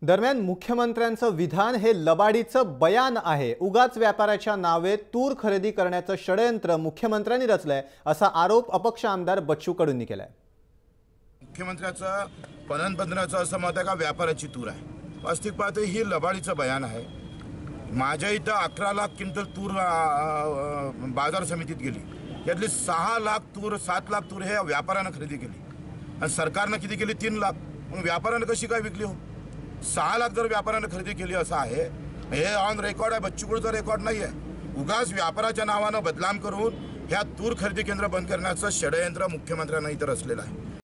दरम्यान मुख्यमंत्र्यांचं विधान हे लबाडीचं बयान आहे। उगाच व्यापाऱ्याच्या नावे तूर खरेदी करण्याचं षडयंत्र मुख्यमंत्र्यांनी रचलंय असा आरोप अपक्ष आमदार बच्चू कडूंनी केलाय। मुख्यमंत्र्यांचं पणनपत्राचं असं मत आहे का व्यापाराची तूर आहे। वास्तविक पाहते ही लबाडीचं बयान आहे। माझ्या इथं 11 लाख क्विंटल तूर बाजार समितीत गेली, यातली 6 लाख तूर 7 लाख तूर हे व्यापाऱ्यानं खरेदी केली आणि सरकारनं किती केली 3 लाख। मग व्यापाऱ्यानं कशी काय विकली हो? 6 लाख जर व्यापाऱ्यानं खरेदी केली असं आहे, हे ऑन रेकॉर्ड आहे, बच्चू कडूचं रेकॉर्ड नाही आहे। उगाच व्यापाराच्या नावानं बदनाम करून ह्या तूर खरेदी केंद्र बंद करण्याचं षडयंत्र मुख्यमंत्र्यांना इथं रचलेलं आहे।